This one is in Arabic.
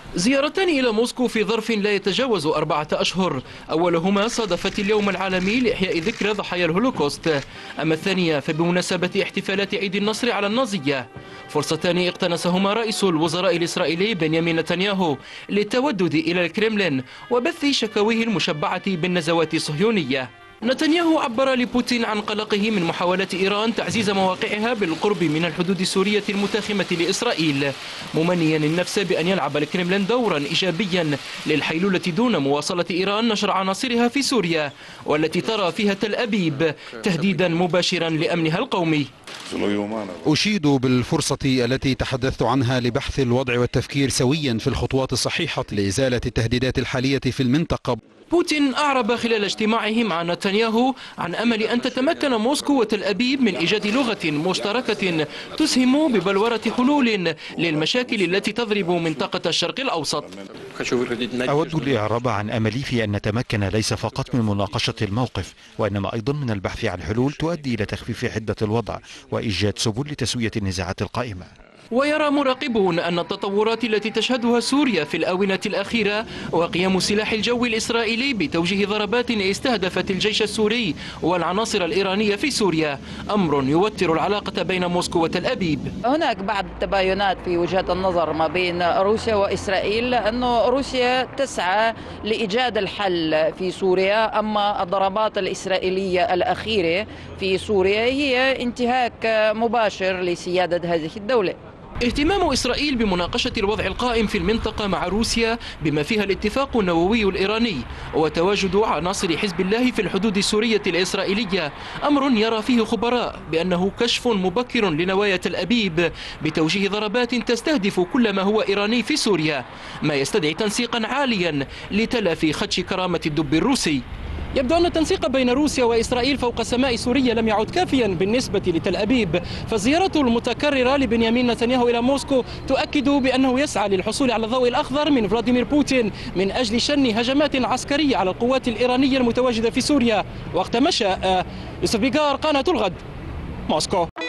زيارتان إلى موسكو في ظرف لا يتجاوز 4 أشهر، أولهما صادفت اليوم العالمي لإحياء ذكرى ضحايا الهولوكوست، أما الثانية فبمناسبة احتفالات عيد النصر على النازية، فرصتان اقتنصهما رئيس الوزراء الإسرائيلي بنيامين نتنياهو للتودد إلى الكرملين وبث شكاويه المشبعة بالنزوات الصهيونية. نتنياهو عبر لبوتين عن قلقه من محاولة إيران تعزيز مواقعها بالقرب من الحدود السورية المتاخمة لإسرائيل، ممنيا النفس بأن يلعب الكرملين دورا إيجابيا للحيلولة دون مواصلة إيران نشر عناصرها في سوريا، والتي ترى فيها تل أبيب تهديدا مباشرا لأمنها القومي. أشيد بالفرصة التي تحدثت عنها لبحث الوضع والتفكير سويا في الخطوات الصحيحة لإزالة التهديدات الحالية في المنطقة. بوتين أعرب خلال اجتماعه مع نتنياهو عن أمل أن تتمكن موسكو وتل أبيب من إيجاد لغة مشتركة تسهم ببلورة حلول للمشاكل التي تضرب منطقة الشرق الأوسط. أود الإعراب عن أملي في أن نتمكن ليس فقط من مناقشة الموقف، وإنما أيضا من البحث عن حلول تؤدي إلى تخفيف حدة الوضع وإيجاد سبل لتسوية النزاعات القائمة. ويرى مراقبون أن التطورات التي تشهدها سوريا في الآونة الأخيرة وقيام سلاح الجو الإسرائيلي بتوجيه ضربات استهدفت الجيش السوري والعناصر الإيرانية في سوريا أمر يوتر العلاقة بين موسكو وتل أبيب. هناك بعض التباينات في وجهات النظر ما بين روسيا وإسرائيل، أنه روسيا تسعى لإيجاد الحل في سوريا، أما الضربات الإسرائيلية الأخيرة في سوريا هي انتهاك مباشر لسيادة هذه الدولة. اهتمام إسرائيل بمناقشة الوضع القائم في المنطقة مع روسيا بما فيها الاتفاق النووي الإيراني وتواجد عناصر حزب الله في الحدود السورية الإسرائيلية أمر يرى فيه خبراء بأنه كشف مبكر لنوايا تل أبيب بتوجيه ضربات تستهدف كل ما هو إيراني في سوريا، ما يستدعي تنسيقا عاليا لتلافي خدش كرامة الدب الروسي. يبدو أن التنسيق بين روسيا وإسرائيل فوق سماء سوريا لم يعد كافيا بالنسبة لتل أبيب، فالزيارة المتكررة لبنيامين نتنياهو إلى موسكو تؤكد بأنه يسعى للحصول على الضوء الأخضر من فلاديمير بوتين من أجل شن هجمات عسكرية على القوات الإيرانية المتواجدة في سوريا وقت ما شاء. يوسف بيغار، قناة الغد، موسكو.